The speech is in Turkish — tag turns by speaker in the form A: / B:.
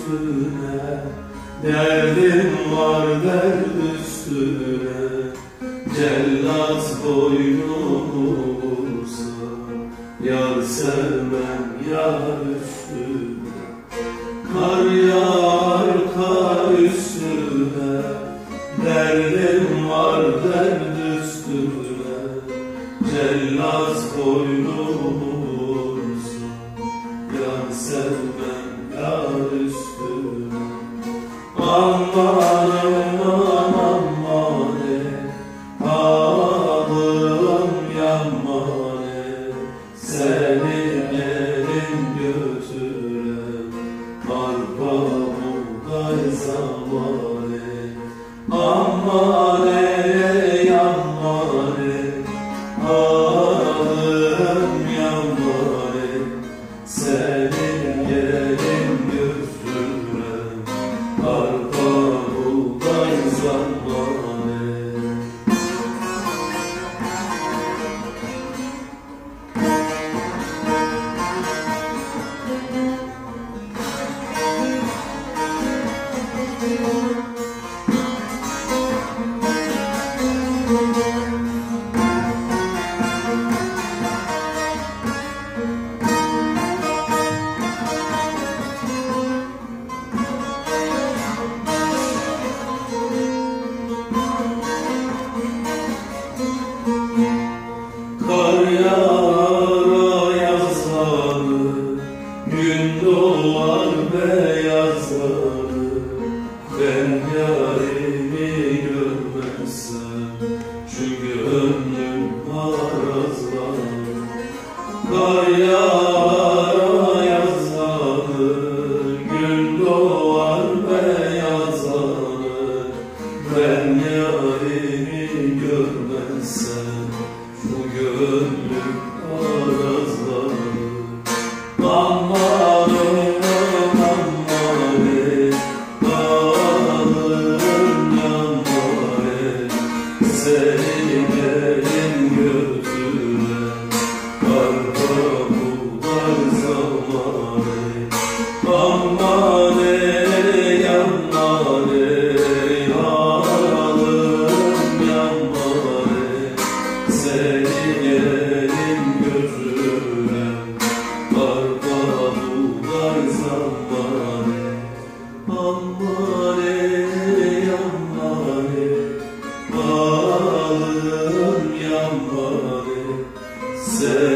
A: üstüne, derdim var dert üstüne. Cellat boynumu vursa, yar sevmem yar üstüne. Kar yağar kar üstüne, derdim var dert üstüne. Cellat boynumu vursa, yar sevmem yar üstüne. Amanım amane, ağlım yamane, seni gelin götürem, arpa buğday zamanı. Amane yamane, ağlım yamane, seni gelin götürem, arpa buğday zamanı. Kar yağar yazarı, gün doğar beyazarı. Ben yarimi görmezsem, şu gönlüm arazlar. Kar yağar yazarı, gün doğar beyazarı. Ben yarimi görmezsem, bu gönlüm arazlar. Amanım amane, ağlım yamane, seni gelin götürem, arpa buğday zamanı. Amane yamane, ağlım yamane, seni gelin götürem, arpa buğday zamanı. Amane yamane, ağlım yamane,